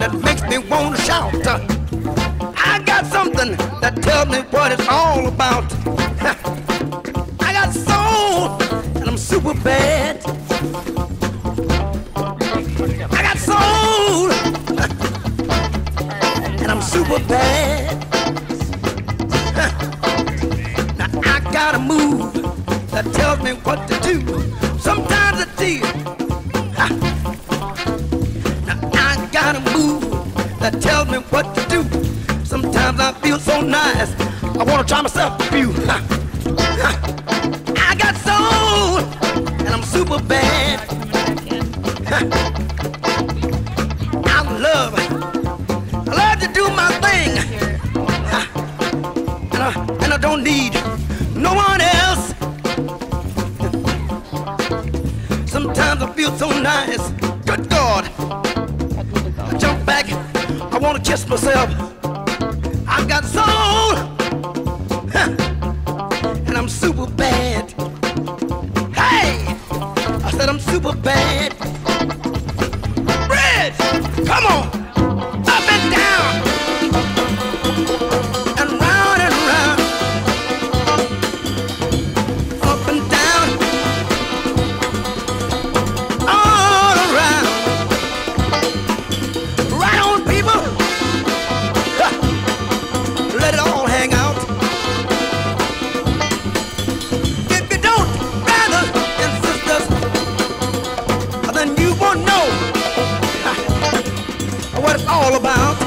that makes me want to shout. I got something that tells me what it's all about. I got soul and I'm super bad. I got soul and I'm super bad. Now I got a move that tells me what to do. Sometimes it's deal. Now I got a move that tells me what to do. Sometimes I feel so nice, I want to try myself a few. I got soul and I'm super bad. I love to do my thing, and I don't need no one else. Sometimes I feel so nice, good God. I jump back, I want to kiss myself. I got soul, and I'm super bad. Hey, I said I'm super bad. Bridge, come on, up and down, and round and round, up and down, all around. Right on, people. Let it all hang out. If you don't, brothers and sisters, then you won't know what it's all about.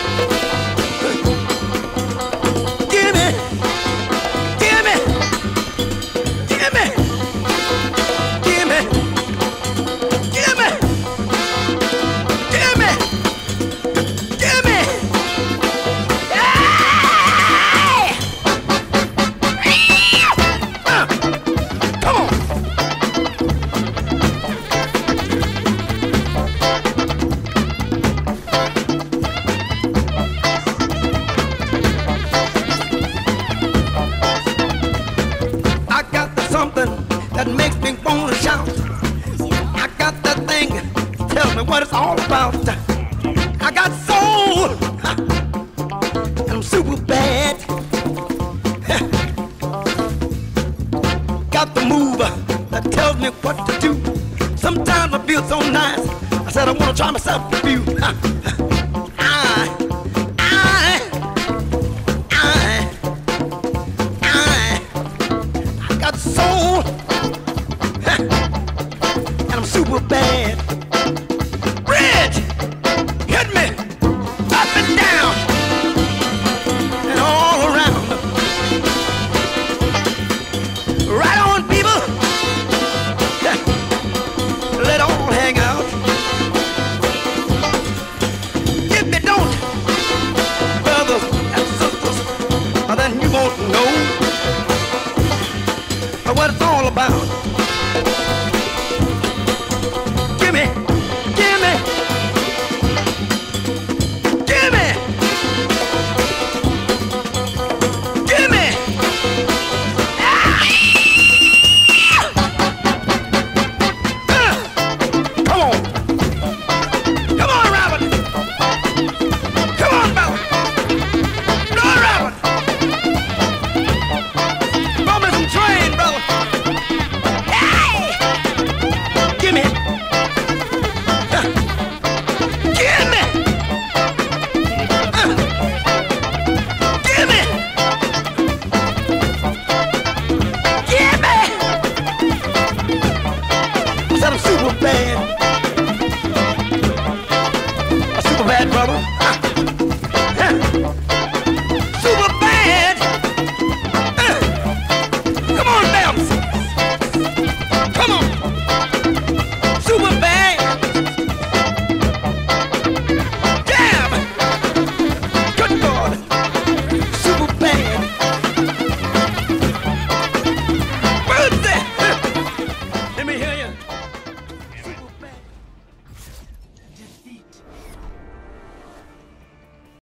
Give me, give me, give me, give me, give me, give me, give me. Come on. I got something that makes me want to shout. I got that thing, tell me what it's all about. I got soul, and I'm super bad. Got the move that tells me what to do. Sometimes I feel so nice, I said I want to try myself a few.